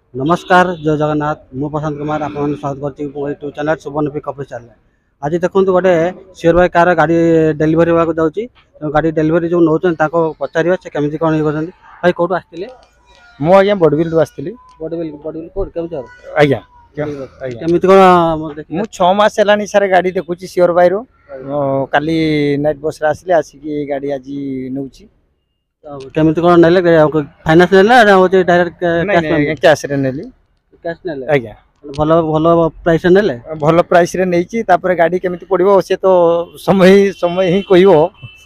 नमस्कार जय जगन्नाथ मु प्रशांत कुमार आप स्वागत करती यूट्यूब चैनल सुबर्णपी कपी चैनल। आज देखो गोटे सुरेबाई कार गाड़ी डेलीवरी होगा जाऊँगी गाड़ी डेलीवरी जो नौ पचार से केमी कौन ये भाई कौटू आसते मु आज्ञा बड़बिल आसती बड़बिल कौट केमी आज्ञा केमी कौन मु 6 मास है सारे गाड़ी देखुची सियोर बाई रो काली नाइट बस आसिले आसिकी गाड़ी आज नौ केमी कौन ना फाइनान्स ना हो डायरेक्ट कैश रे नेली कैश ना आज्ञा भल भल प्राइस ने भल प्राइस रे नहीं तापर गाड़ी केमी पड़ो से तो समय समय ही कहबो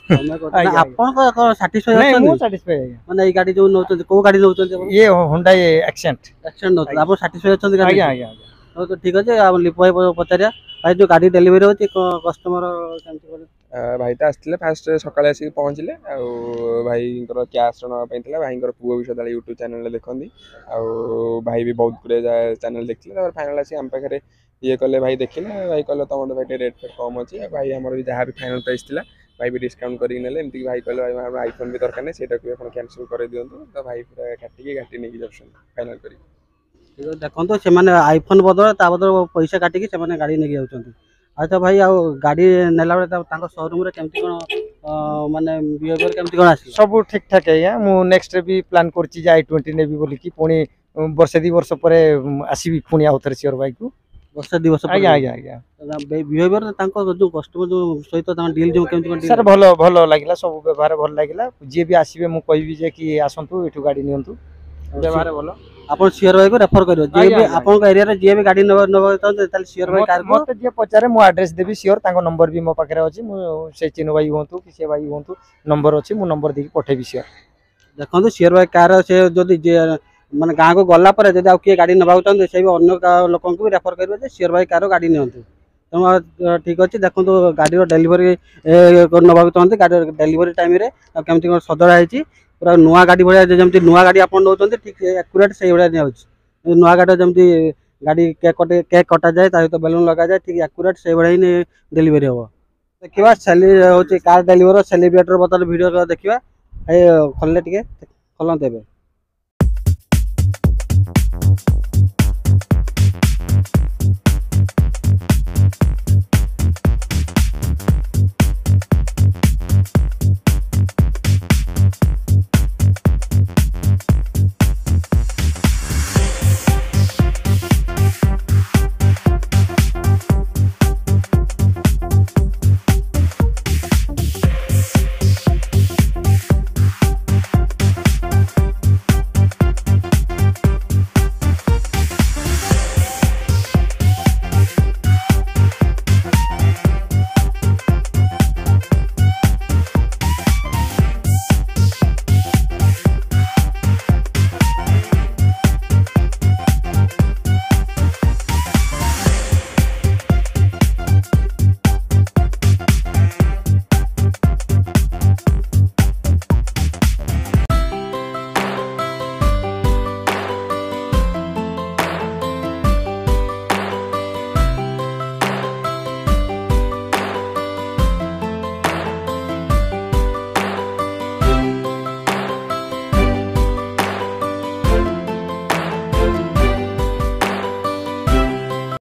आपन सैटिस्फाई नहीं मु सैटिस्फाई माने ए गाड़ी जो नौ को गाड़ी नौ ये Hyundai Xcent एक्सेंट नौ आप सैटिस्फाई अच्छा गाड़ी आज्ञा आज्ञा तो ठीक अच्छे आप लिप पचारिया भाई जो गाड़ी डेलीवरी होती कस्टमर भाई तो आसते फास्ट सकाଳେ आसिक पहुँचले भाई कैश नापी भाई पुओ भी सदा यूट्यूब चैनल देखती भाई भी बहुत गुड़े चैनल देखते फाइनाल आसिक आम पाखे ये कले भाई देखिले भाई कहले तुम भाई रेट फेट कम अच्छी भाई आम भी जहाँ भी फाइनाल प्राइस थी भाई भी डिस्काउंट करके भाई कहले भाई आईफोन भी दरकार नहीं से कैंसिल कर दिंतु तो भाई पूरा काटिकी गाड़ी नहीं जाऊँ फाइनाल कर देखो से आईफोन बदल बदल पैसा काटिकी गाड़ी नहीं जाऊँ। अच्छा भाई आ गाड़ी नेला बेले शोरूम केमती कौन माने बिहेवियर केमती कौन आसी सब ठीक ठाक है मु नेक्स्ट भी प्लान करछि जे i20 नेबी बोली कि पुणी वर्षे 2 वर्ष पर आसीबी पुणी आउ थरे सियोर बाइक को वर्षे 2 वर्ष आज्ञा आज्ञा आज्ञा बिहेवियर जो कस्टमर जो सहित डील जो केमती कौन सर भलो भलो लागिला सब व्यवहार भल लागिला जे भी आसीबे मु कहबी जे कि आसंतु एठु गाड़ी नियंतु व्यवहार भलो आपन सियोर बाइक को रेफर करियो जे भी आपन एरिया रे जे भी गाड़ी नबा ताल सियोर बाइक कार को मते जे पचारे मु एड्रेस देबी सियोर तांको नंबर भी मो पाखरे अछि मु से चिन्ह भाई होंतु कि से भाई होंतु नंबर अछि मु नंबर देकी पठेबी सियोर देखो सियोर बाइक कार से जदी जे माने गाँ को गला पर जदी आ किए गाड़ी नबा चाहते से भी अन्य लोकन को भी रेफर करियो जे सियोर बाइक कार गाड़ी नियंतु तो ठीक अच्छे देखो गाड़ी डेलीवरी नबा चाहते गाड़ी डेलीवरी टाइम रे केमती कौन सजड़ा है पूरा नुआ गाड़ी भाया जमी नुआ गाड़ी आप नौ ठीक एक्यूरेट से भाया नहीं नुआ गाड़ी जमी गाड़ी केक कटा जाए सहित बेलून लगा जाए ठीक एक्यूरेट से भाया ही डेलीवरी हम देखा हूँ कार डेलीवरी सेलिब्रेटर बता भिडियो देखा खोलने टे खोलते